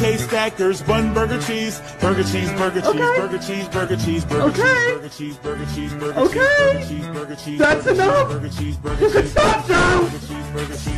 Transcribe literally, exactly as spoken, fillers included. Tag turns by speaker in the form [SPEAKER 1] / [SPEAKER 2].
[SPEAKER 1] case stackers, bun, burger, cheese, burger, cheese, burger, cheese,
[SPEAKER 2] Okay.
[SPEAKER 1] burger, cheese, burger, cheese, burger,
[SPEAKER 2] Okay.
[SPEAKER 1] cheese, burger, cheese, burger, cheese, burger,
[SPEAKER 2] Okay.
[SPEAKER 1] cheese, burger, cheese, burger, cheese,
[SPEAKER 2] That's
[SPEAKER 1] burger,
[SPEAKER 2] enough.
[SPEAKER 1] burger, cheese, burger,
[SPEAKER 2] You can
[SPEAKER 1] cheese,
[SPEAKER 2] stop now.
[SPEAKER 1] burger, cheese, burger, cheese,